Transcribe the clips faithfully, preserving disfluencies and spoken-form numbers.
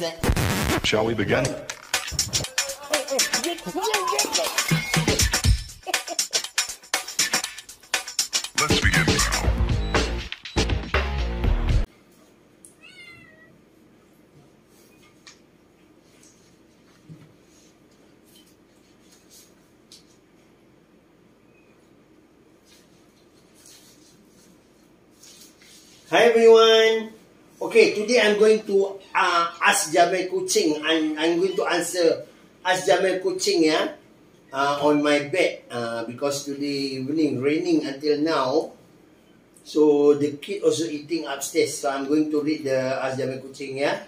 Shall we begin? Let's begin now. Hi everyone. Okay, today I'm going to uh, ask Jamilkucing. I'm I'm going to answer ask Jamilkucing, yeah, uh, on my bed uh, because today evening raining until now. So the kid also eating upstairs. So I'm going to read the ask Jamilkucing, yeah.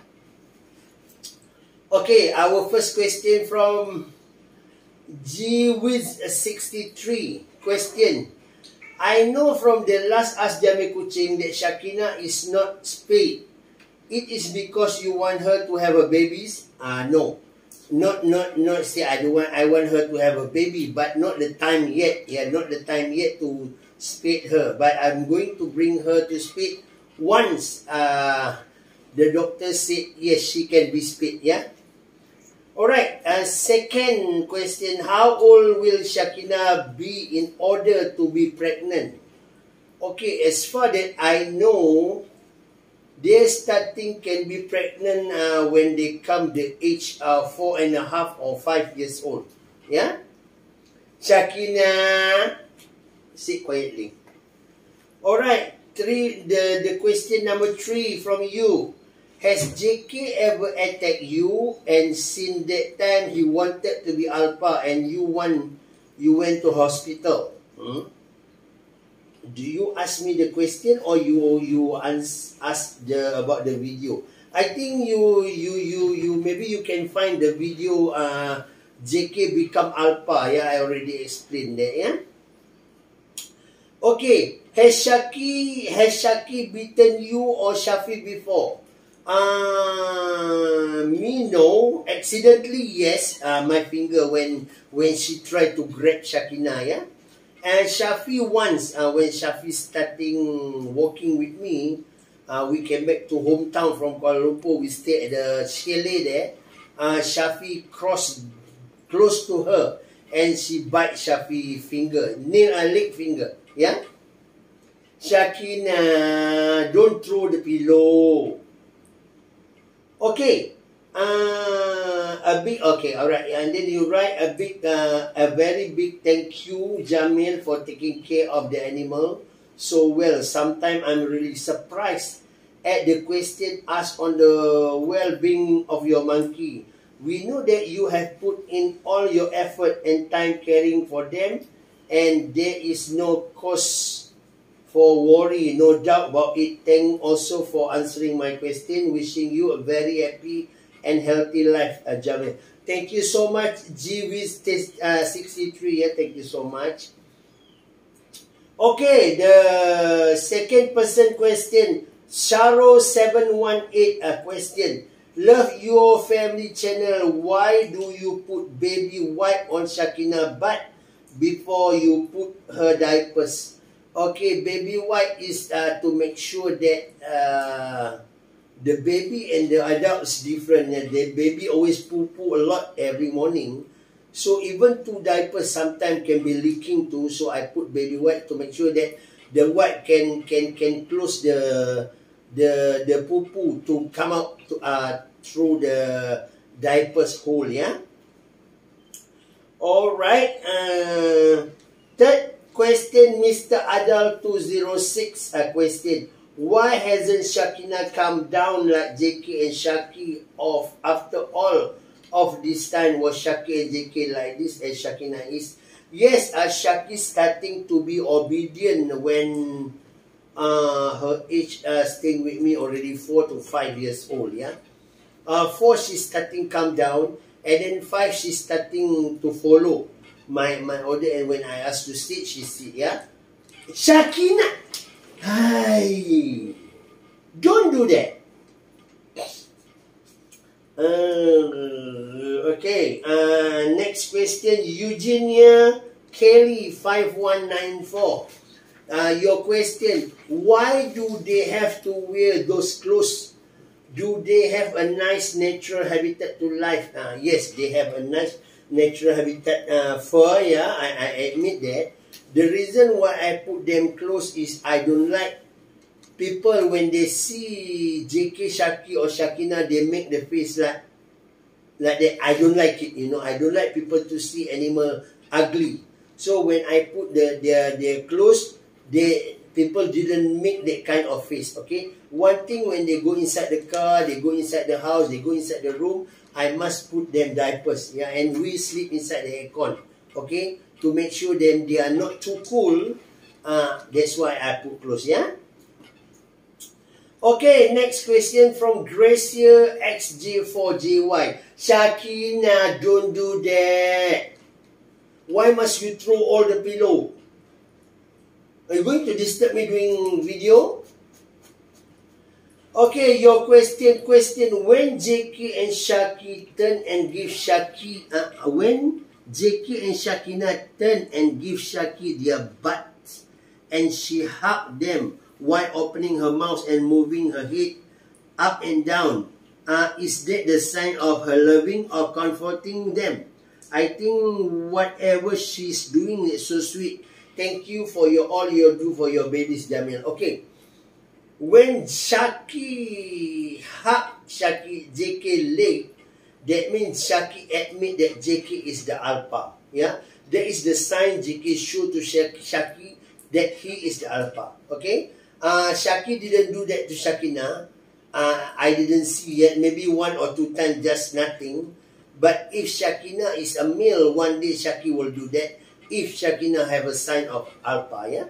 Okay, our first question from G Wiz sixty-three. Question. I know from the last Ask Jamilkucing that Shakina is not spayed. It is because you want her to have a babies? Ah, uh, no. Not, not, not say I don't want, I want her to have a baby, but not the time yet. Yeah, not the time yet to spade her. But I'm going to bring her to spade once uh, the doctor said, yes, she can be spayed, yeah? Alright, uh, second question, how old will Shakina be in order to be pregnant? Okay, as far that I know, they starting can be pregnant uh, when they come the age of uh, four and a half or five years old. Yeah? Shakina, sit quietly. Alright, three, the, the question number three from you. Has J K ever attacked you, and since that time he wanted to be alpha and you want you went to hospital? Hmm? Do you ask me the question or you you ask, ask the about the video? I think you you you you maybe you can find the video. Uh, J K become alpha. Yeah, I already explained that. Yeah. Okay. Has Shaki has Shaki beaten you or Shafi before? Uh, me no. Accidentally, yes. Uh, my finger when when she tried to grab Shakina, yeah. And Shafi once, uh, when Shafi starting walking with me, uh, we came back to hometown from Kuala Lumpur. We stayed at the chalet there. Uh, Shafi crossed close to her and she bite Shafi finger, nail a uh, leg finger, yeah. Shakina, don't throw the pillow. Okay, uh, a big, okay, alright, and then you write a big, uh, a very big thank you, Jamil, for taking care of the animal so well. Sometimes I'm really surprised at the question asked on the well-being of your monkey. We know that you have put in all your effort and time caring for them, and there is no cause for worry, no doubt about it. Thank also for answering my question. Wishing you a very happy and healthy life, uh, Jamil. Thank you so much, G Wiz sixty-three. Yeah, thank you so much. Okay, the second person question, Sharo seven one eight. A uh, question. Love your family channel. Why do you put baby wipe on Shakina butt before you put her diapers? Okay, baby wipe is uh, to make sure that uh, the baby and the adult is different. The baby always poo-poo a lot every morning. So even two diapers sometimes can be leaking too. So I put baby wipe to make sure that the wipe can can can close the the the poo-poo to come out to, uh, through the diapers hole. Yeah. All right. Uh, third question, Mister Adal two zero six, a question. Why hasn't Shakina come down like J K and Shaki off? After all of this time, was Shaki and J K like this as Shakina is? Yes, uh, Shaki starting to be obedient when uh, her age uh, staying with me already four to five years old, yeah? Uh, four, she's starting come down, and then five, she's starting to follow my my order, and when I ask to sit, she sit, yeah. Shakina, hi, don't do that. Uh, okay. Uh, next question, Eugenia Kelly five one nine four. Uh, your question: why do they have to wear those clothes Do they have a nice natural habitat to life? Uh, yes, they have a nice natural habitat uh, fur, yeah, I, I admit that. The reason why I put them close is I don't like people when they see J K, Shaki or Shakina, they make the face like like that. I don't like it, you know. I don't like people to see animal ugly. So when I put the their their clothes, they people didn't make that kind of face. Okay. One thing, when they go inside the car, they go inside the house, they go inside the room, I must put them diapers. Yeah, and we sleep inside the aircon. Okay, to make sure them they are not too cool. Uh, that's why I put clothes. Yeah. Okay, next question from Gracia X J four J Y. Shakina, don't do that. Why must you throw all the pillow? Are you going to disturb me doing video? Okay, your question, question. When J K and Shaki turn and give Shaki, uh, when J K and Shakina turn and give Shaki their butts, and she hugged them while opening her mouth and moving her head up and down, uh, is that the sign of her loving or comforting them? I think whatever she's doing is so sweet. Thank you for your all you do for your babies, Jamil. Okay. When Shaki hug Shaki J K leg, that means Shaki admit that J K is the alpha. Yeah, that is the sign J K show to Shaki that he is the alpha. Okay. Uh, Shaki didn't do that to Shakina. Uh, I didn't see yet. Maybe one or two times, just nothing. But if Shakina is a male, one day Shaki will do that. If Shakina have a sign of alpha, yeah.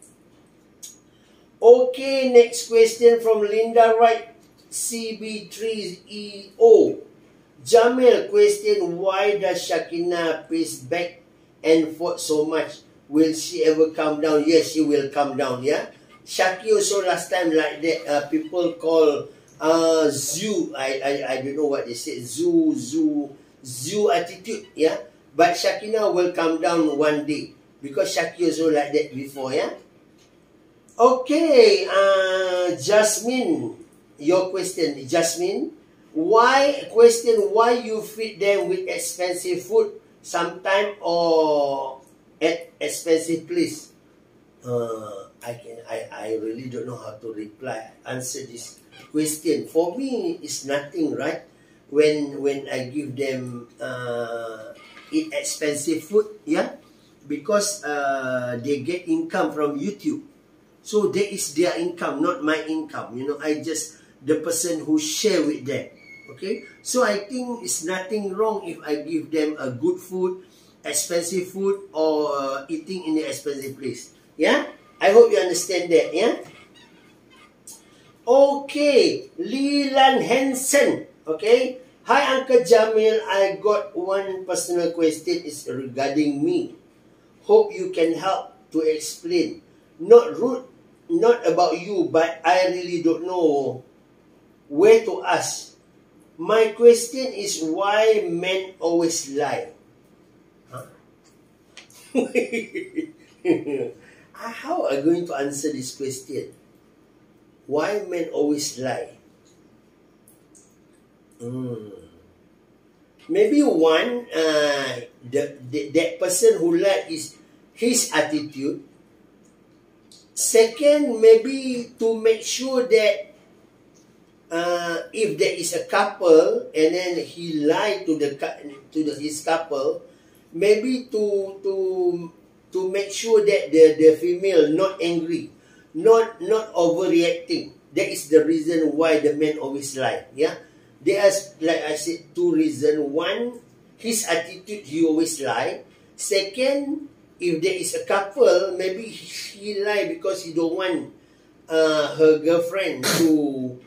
Okay, next question from Linda Wright, C B three E O. Jamil, question, why does Shakina pace back and forth so much? Will she ever come down? Yes, she will come down, yeah. Shaki also last time like that, uh, people call uh, zoo, I, I I don't know what they say, zoo, zoo, zoo attitude, yeah. But Shakina will come down one day, because Shaki also like that before, yeah. Okay, uh, Jasmine, your question, Jasmine. Why, question, why you feed them with expensive food sometime or at expensive place? Uh, I can, I, I really don't know how to reply, answer this question. For me, it's nothing, right? When, when I give them uh, eat expensive food, yeah? Because uh, they get income from YouTube. So that is their income, not my income. You know, I just the person who share with them. Okay? So I think it's nothing wrong if I give them a good food, expensive food, or uh, eating in the expensive place. Yeah? I hope you understand that, yeah? Okay, Leland Hansen. Okay? Hi, Uncle Jamil. I got one personal question. It's regarding me. Hope you can help to explain. Not rude, not about you, but I really don't know where to ask. My question is, why men always lie? Huh? How are you going to answer this question? Why men always lie? Hmm. Maybe one, uh, the, the, that person who lied is his attitude. Second, maybe to make sure that uh, if there is a couple and then he lied to the to the, his couple, maybe to to to make sure that the, the female not angry, not not overreacting. That is the reason why the men always lie. Yeah, there are, like I said, two reasons. One, his attitude, he always lie. Second, if there is a couple, maybe he lie because he don't want uh, her girlfriend to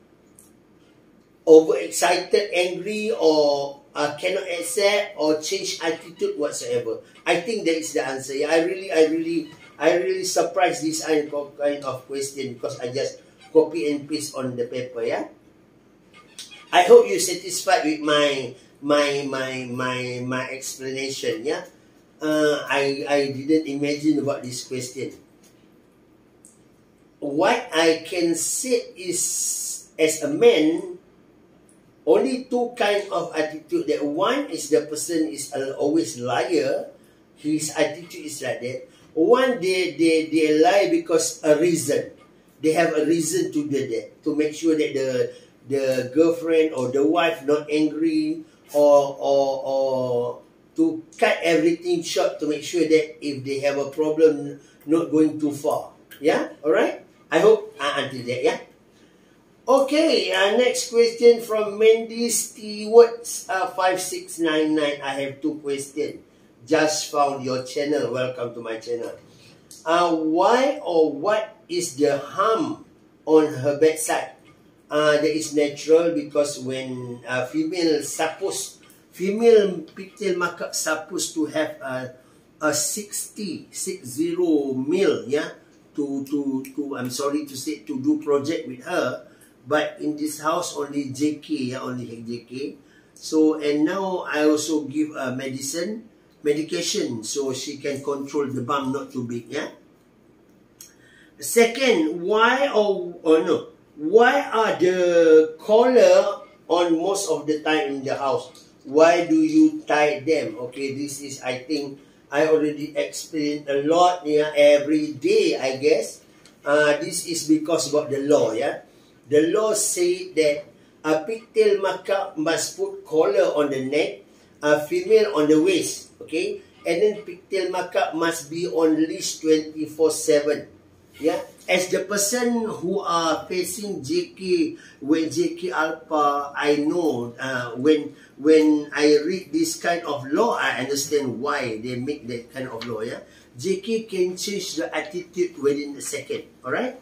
overexcited, angry, or uh, cannot accept or change attitude whatsoever. I think that is the answer. Yeah, I really, I really, I really surprised this kind of question because I just copy and paste on the paper. Yeah. I hope you're satisfied with my my my my my explanation. Yeah. Uh, I, I didn't imagine about this question. What I can say is as a man, only two kind of attitude. That one is the person is always liar. His attitude is like that. One, they, they, they lie because a reason. They have a reason to do that. To make sure that the the girlfriend or the wife not angry, or, or, or to cut everything short to make sure that if they have a problem, not going too far. Yeah? Alright? I hope uh, until that, yeah? Okay, uh, next question from Mandy Stewart's uh, five six nine nine. I have two questions. Just found your channel. Welcome to my channel. Uh, why or what is the harm on her bedside? Uh, that is natural because when uh, female supposed female pigtail macaque supposed to have a a sixty mil, yeah, to to to I'm sorry to say, to do project with her, but in this house only J K, yeah, only J K. So and now I also give a uh, medicine medication so she can control the bum not too big, yeah. Second, why or or no, why are the collar on most of the time in the house? Why do you tie them? Okay, this is, I think I already explained a lot, yeah, every day, I guess. Uh, this is because about the law, yeah. The law say that a pigtail macaque must put collar on the neck, a female on the waist, okay, and then pigtail macaque must be on leash twenty-four seven. Yeah, as the person who are facing J K, when J K Alpha, I know uh, when when I read this kind of law, I understand why they make that kind of law. Yeah, J K can change the attitude within a second. All right.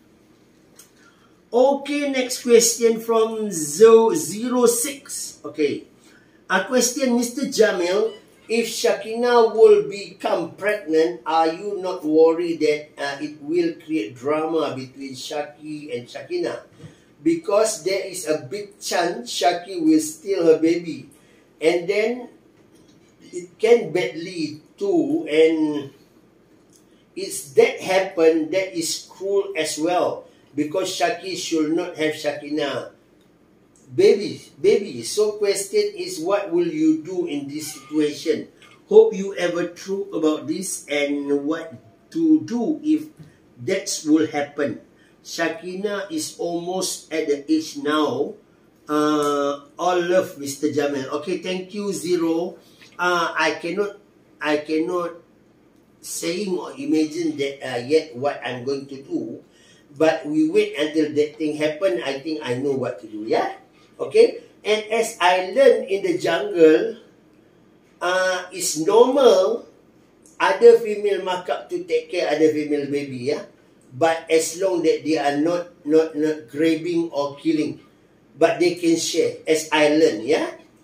Okay, next question from zero six. Okay, a question, Mister Jamil. If Shakina will become pregnant, are you not worried that uh, it will create drama between Shaki and Shakina? Because there is a big chance Shaki will steal her baby. And then it can badly too. And it's that happen, that is cruel as well. Because Shaki should not have Shakina. Baby, baby, so question is, what will you do in this situation? Hope you ever true about this and what to do if that will happen. Shakina is almost at the age now. Uh, all love, Mister Jamil. Okay, thank you, Zero. Uh, I cannot, I cannot saying or imagine that uh, yet what I'm going to do. But we wait until that thing happen. I think I know what to do, yeah? Okay, and as I learned in the jungle, uh, it's normal other female macaque to take care other female baby, yeah. But as long that they are not not not grabbing or killing, but they can share. As I learned, yeah.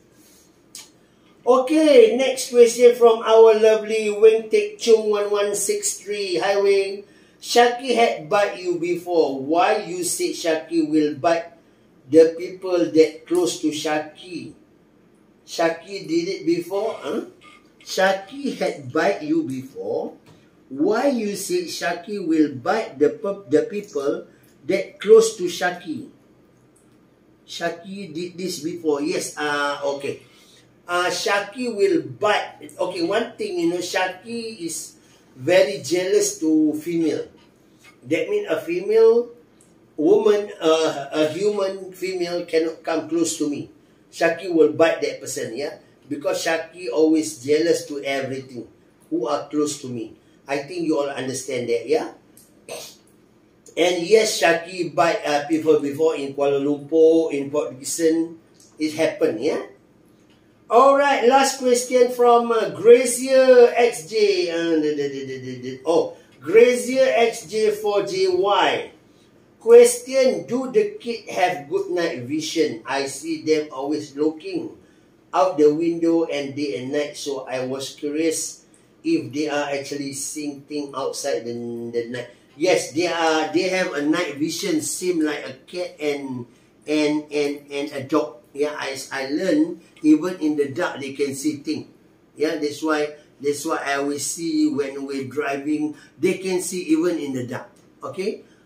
Okay, next question from our lovely Wing Tek Chung one one six three. Hi Wing, Shaki had bite you before. Why you say Shaki will bite the people that close to Shaki? Shaki did it before, huh? Shaki had bite you before. Why you say Shaki will bite the the people that close to Shaki? Shaki did this before. Yes, uh, okay. Uh, Shaki will bite. Okay, one thing, you know, Shaki is very jealous to female. That means a female woman, uh, a human female cannot come close to me. Shaki will bite that person, yeah? Because Shaki always jealous to everything who are close to me. I think you all understand that, yeah? And yes, Shaki bite uh, people before in Kuala Lumpur, in Port Dickson. It happened, yeah? Alright, last question from uh, Grazier X J. Uh, oh, Grazier X J four J Y. Question, do the kid have good night vision? I see them always looking out the window and day and night, so I was curious if they are actually seeing things outside the, the night. Yes, they are. They have a night vision, same like a cat and and and and a dog. Yeah, as I learned, even in the dark they can see things. Yeah, that's why that's why I always see when we're driving, they can see even in the dark. Okay.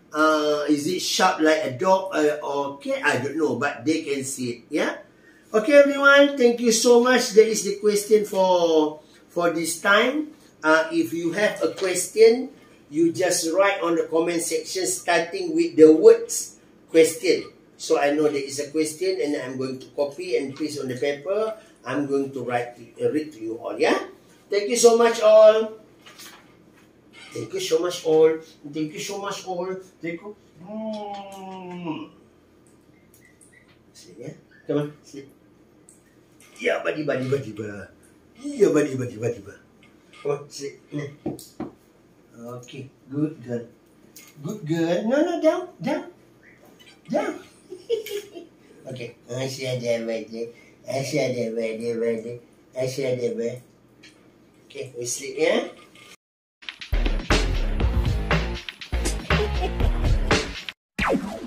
Uh, is it sharp like a dog uh, or cat? I don't know, but they can see it. Yeah. Okay, everyone. Thank you so much. That is the question for for this time. Uh, if you have a question, you just write on the comment section starting with the words question. So I know there is a question, and I'm going to copy and paste on the paper. I'm going to write uh, read to you all. Yeah. Thank you so much all. Thank you so much all. Thank you so much all. Thank you. Mm. Sleep, yeah? Come on, sleep. Yeah, buddy, buddy, buddy, buddy. Yeah, buddy, buddy, buddy, buddy. Come on, sleep. Okay, good girl. Good girl. No, no, down, down. Down. Okay. I see that buddy. I see that buddy, buddy. I see that buddy. Okay, we sleep, yeah?